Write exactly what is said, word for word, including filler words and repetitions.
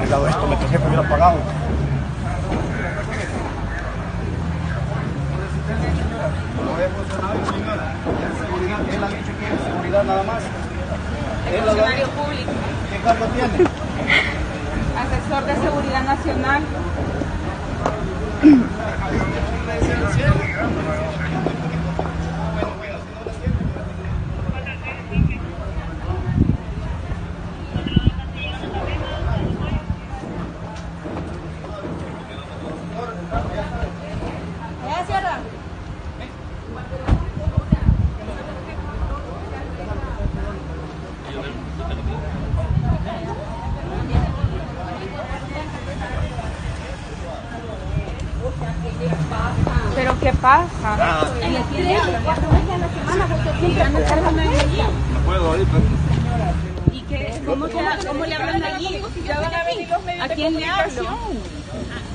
arreglado esto, nuestro jefe hubiera pagado. No es funcionario, señora. Es seguridad, él ha dicho que es seguridad nada más. Es funcionario público. ¿Qué cargo tiene? Asesor de Seguridad Nacional. ¿Pero qué pasa? Ah, Y aquí de cuatro veces a la semana porque siempre me cargan una energía. no puedo ahorita. ¿Y qué? ¿Cómo, cómo, cómo le hablan allí? ¿A quién le hablo?